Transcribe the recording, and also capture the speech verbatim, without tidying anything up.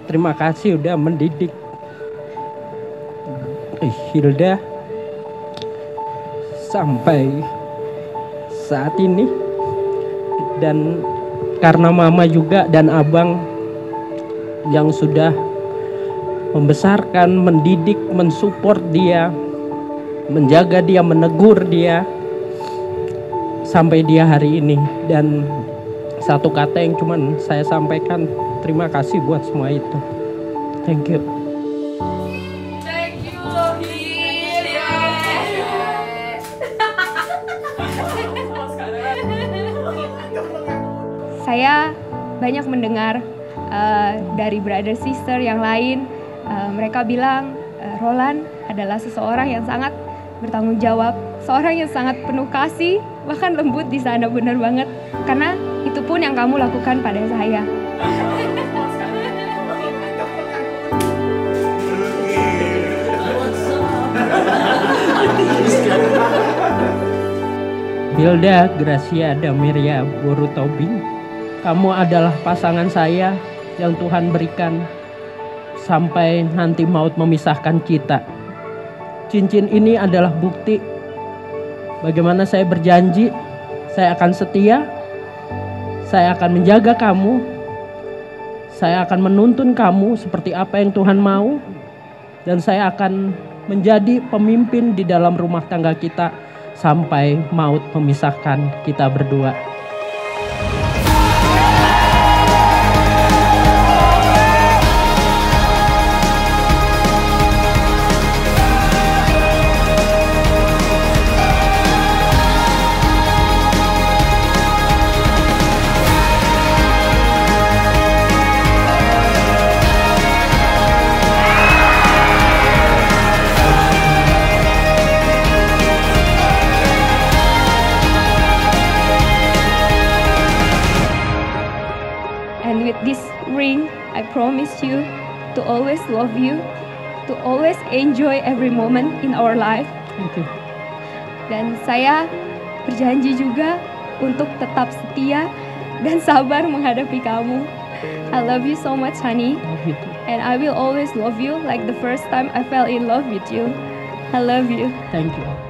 terima kasih udah mendidik Hilda sampai saat ini. Dan karena mama juga dan abang yang sudah membesarkan, mendidik, mensupport dia, menjaga dia, menegur dia sampai dia hari ini. Dan satu kata yang cuman saya sampaikan, terima kasih buat semua itu. Thank you. Thank you, Hil. Yes. Saya banyak mendengar uh, dari brother sister yang lain, uh, mereka bilang uh, Roland adalah seseorang yang sangat bertanggung jawab, seorang yang sangat penuh kasih, bahkan lembut di sana. Benar banget, karena itu pun yang kamu lakukan pada saya. Hilda Gracia Damiria Boru Tobing, kamu adalah pasangan saya yang Tuhan berikan sampai nanti maut memisahkan kita. Cincin ini adalah bukti bagaimana saya berjanji saya akan setia, saya akan menjaga kamu, saya akan menuntun kamu seperti apa yang Tuhan mau, dan saya akan menjadi pemimpin di dalam rumah tangga kita sampai maut memisahkan kita berdua. And with this ring, I promise you to always love you, to always enjoy every moment in our life. Thank you. Dan saya berjanji juga untuk tetap setia dan sabar menghadapi kamu. I love you so much, honey. Love you too. And I will always love you like the first time I fell in love with you. I love you. Thank you.